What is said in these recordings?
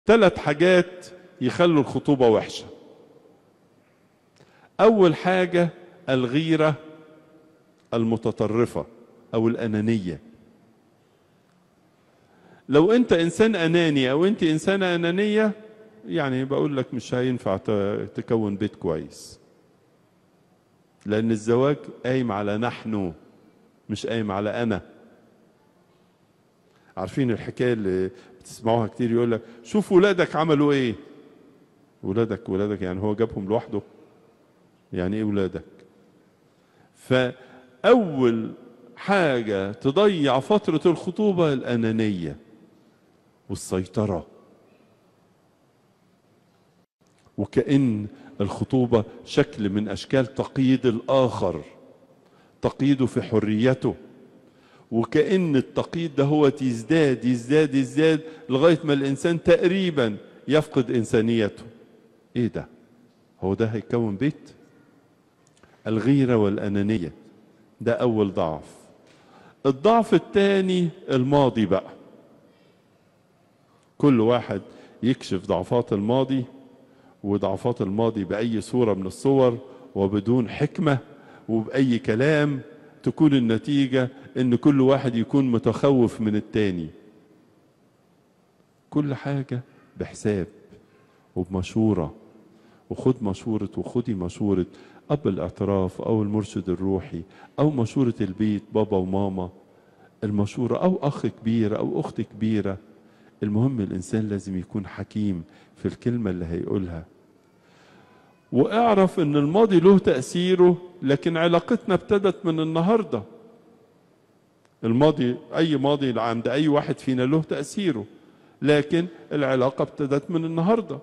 3 حاجات يخلوا الخطوبة وحشة. أول حاجة الغيرة المتطرفة أو الأنانية. لو أنت إنسان أناني أو أنت إنسانة أنانية، يعني بقول لك مش هينفع تكون بيت كويس، لأن الزواج قايم على نحن، مش قايم على أنا. عارفين الحكاية اللي بتسمعوها كتير، يقول لك شوف ولادك عملوا إيه. ولادك يعني هو جابهم لوحده؟ يعني إيه ولادك؟ فأول حاجة تضيع فترة الخطوبة الأنانية والسيطرة، وكأن الخطوبة شكل من أشكال تقييد الآخر، تقييده في حريته، وكأن التقييد ده هو يزداد يزداد يزداد لغاية ما الإنسان تقريبا يفقد إنسانيته. إيه ده؟ هو ده هيكون بيت؟ الغيرة والأنانية ده أول ضعف. الضعف الثاني الماضي بقى. كل واحد يكشف ضعفات الماضي، وضعفات الماضي بأي صورة من الصور وبدون حكمة وبأي كلام، تكون النتيجة ان كل واحد يكون متخوف من التاني. كل حاجة بحساب وبمشورة، وخد مشورة وخدي مشورة أب الاعتراف أو المرشد الروحي أو مشورة البيت بابا وماما، المشورة أو أخ كبير أو أخت كبيرة. المهم الإنسان لازم يكون حكيم في الكلمة اللي هيقولها. واعرف ان الماضي له تأثيره، لكن علاقتنا ابتدت من النهاردة. الماضي، اي ماضي عند اي واحد فينا له تأثيره، لكن العلاقة ابتدت من النهاردة.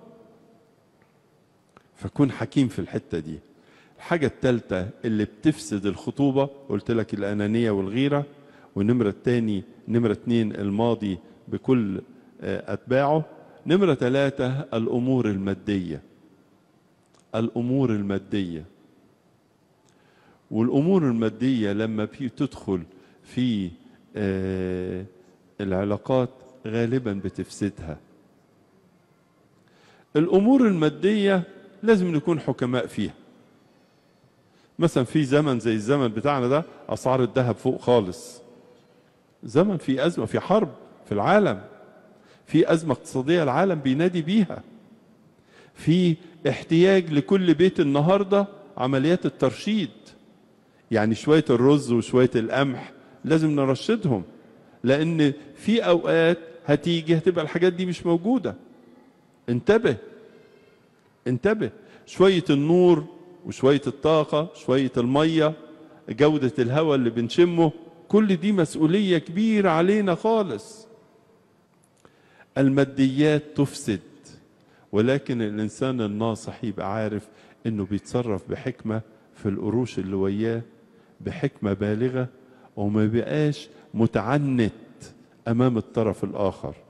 فكون حكيم في الحتة دي. الحاجة الثالثة اللي بتفسد الخطوبة، قلت لك الأنانية والغيرة، ونمرة 2 الماضي بكل أتباعه. نمرة 3 الأمور المادية. الأمور المادية، والأمور المادية لما تدخل في العلاقات غالبا بتفسدها. الأمور المادية لازم نكون حكماء فيها. مثلا في زمن زي الزمن بتاعنا ده أسعار الذهب فوق خالص، زمن في أزمة، في حرب في العالم، في أزمة اقتصادية العالم بينادي بيها، في احتياج لكل بيت النهاردة عمليات الترشيد. يعني شوية الرز وشوية القمح لازم نرشدهم، لأن في أوقات هتيجي هتبقى الحاجات دي مش موجودة. انتبه انتبه. شوية النور وشوية الطاقة، شوية المية، جودة الهواء اللي بنشمه، كل دي مسؤولية كبيرة علينا خالص. الماديات تفسد، ولكن الإنسان الناصح يبقى عارف إنه بيتصرف بحكمة في القروش اللي وياه، بحكمة بالغة، وما بيبقاش متعنت أمام الطرف الآخر.